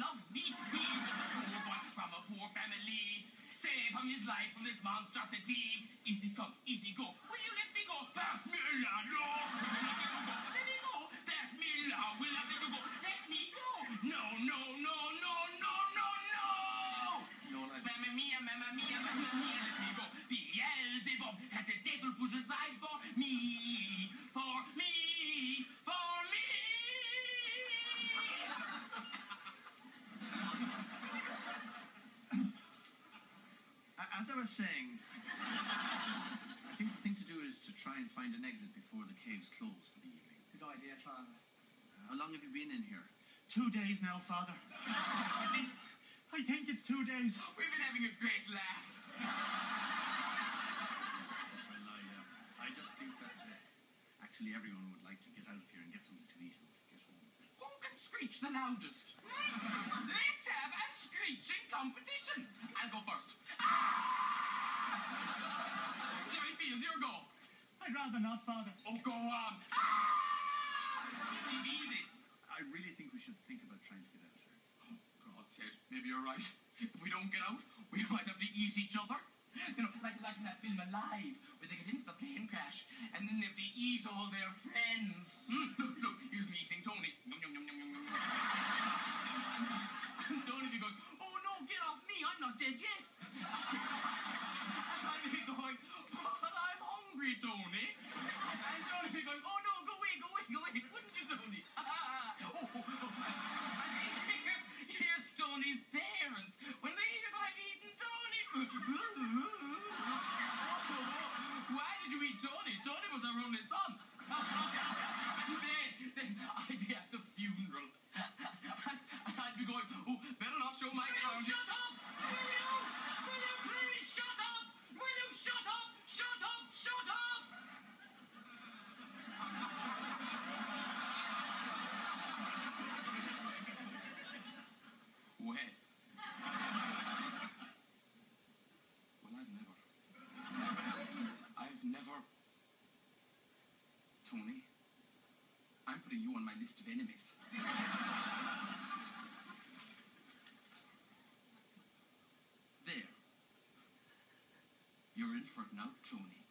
loves me. He's just a poor boy from a poor family. Save him his life from this monstrosity. Easy come, easy go. Will you let me go? Pass me along, no. Let me go. Pass me along. Will you let me go? Let me go. No, no, no, no, no, no, no. Noel, Mamma mia, mamma mia, mamma mia. Let me go. Beelzebub had the devil put aside for me. For me. For me. As I was saying, I think the thing to do is to try and find an exit before the caves close for the evening. Good idea, Father. How long have you been in here? 2 days now, Father. At least, I think it's 2 days. We've been having a great laugh. Well, I just think that actually everyone would like to get out of here and get something to eat and get home. Who can screech the loudest? Let's have a screeching competition. I'll go first. Jerry Fields, your go. I'd rather not, Father. Oh, go on. Easy, easy. I really think we should think about trying to get out of here. God, Ted, maybe you're right. If we don't get out, we might have to ease each other. You know, like in that film Alive, where they get into the plane crash, and then they have to eat all their friends. Look, here's me eating Tony. Yum, yum, yum, yum, yum, yum. And Tony be going, oh no, get off me, I'm not dead yet. And I'd be going, but I'm hungry, Tony. And Tony be going, oh no, go away, wouldn't you, Tony? And here's Tony's parents. When they hear that I've eaten Tony. Why did you eat Tony? Tony was our only son. And then I'd be at the funeral. And I'd be going, oh, better not show my crown. Shut up! Will you please shut up? Will you shut up? Shut up! Shut up! Well, I've never... Tony, I'm putting you on my list of enemies. There. You're in for it now, Tony.